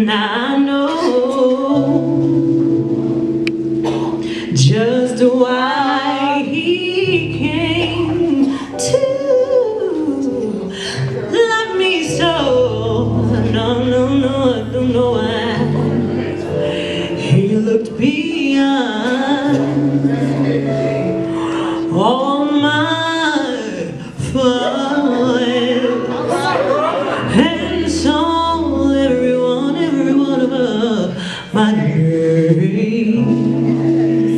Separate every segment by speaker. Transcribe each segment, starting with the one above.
Speaker 1: Now I know just why he came to love me so. No, no, no, I don't know why. He looked beyond all my faults and saw every one of my dreams.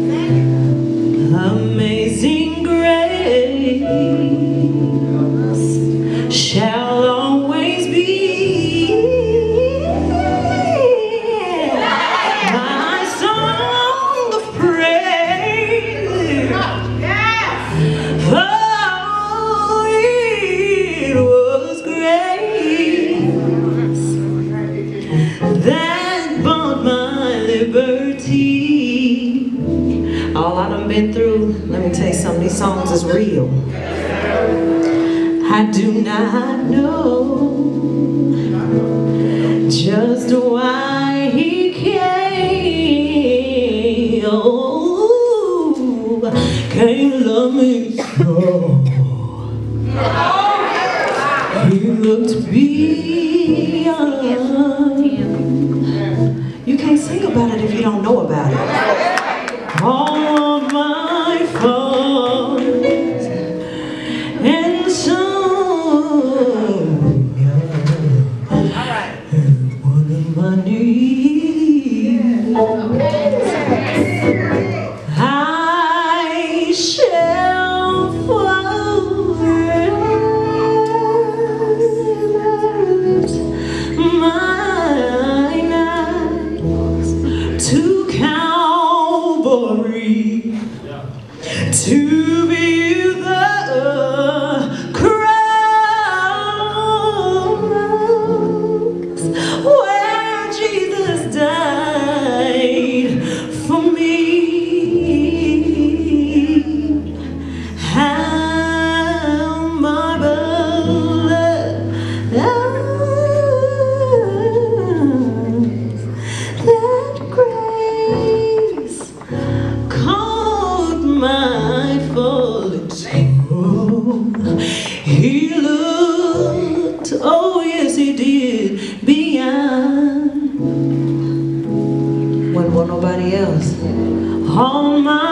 Speaker 1: Amazing grace shall always be my song of praise. Oh, it was grace that bought my liberty. All I done been through, let me tell you something, these songs is real. I do not know just why he came. Oh, can't love me so. He looked beyond. You can't sing about it if you don't know about it. All of my faults and some, and one of my needs. I shall forward my nights to Calvary, to view the cross where Jesus died for me. How my beloved that grace caught my falling soul. He looked, oh yes he did, beyond when nobody else. All my